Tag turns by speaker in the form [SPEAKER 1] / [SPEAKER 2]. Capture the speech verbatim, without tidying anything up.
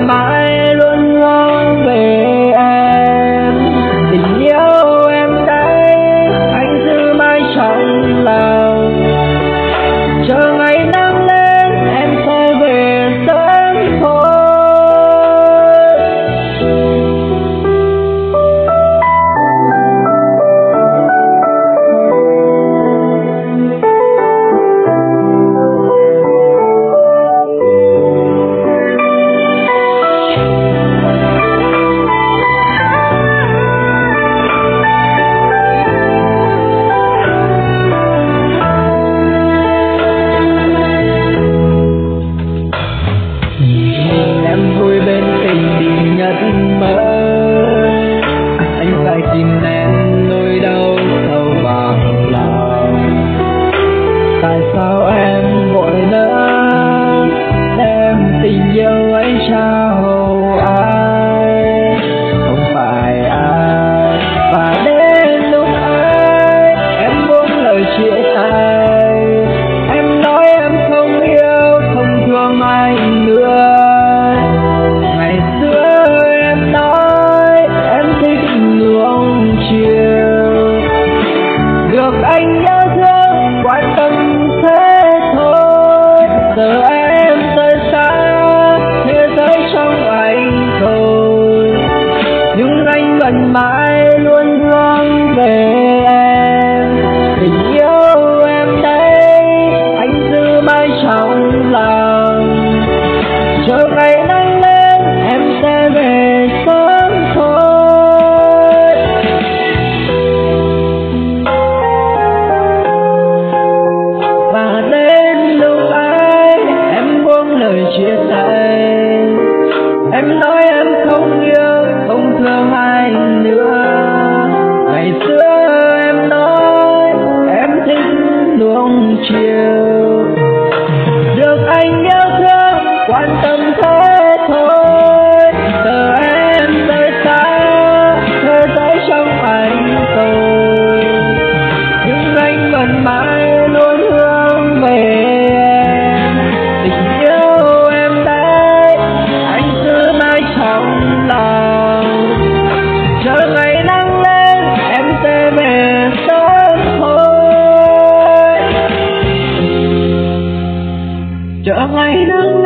[SPEAKER 1] mãi luôn hướng về em. Tình yêu em đây anh giữ mãi trong lòng, chờ ngày nắng lên em sẽ về sớm thôi. Anh phải tìm em nơi đâu sâu vào lòng. Tại sao em vội nữa đem tình yêu ấy trao ai, không phải ai. Và đến lúc ấy em buông lời chia tay, em nói em không yêu không thương anh nữa. Ngày xưa em nói em thích nuông chiều, được anh nhớ thương quan tâm thế thôi. Giờ em rời xa thế giới trong anh thôi, nhưng anh vẫn mãi luôn hướng về em. Tình yêu em đây anh giữ mãi trong lòng, chờ ngày nắng lên em sẽ về sớm thôi. Và đến lúc ấy em buông lời chia tay, em nói em không yêu không thương anh nữa. Ngày xưa em nói em thích nuông chiều, được anh yêu thương quan tâm thế thôi. Giờ em rời xa thế giới trong anh tôi, nhưng anh vẫn mãi luôn hướng về em. Tình yêu em đây anh giữ mãi trong lòng, chờ ngày nắng lên em sẽ về sớm thôi. Chờ ngày nắng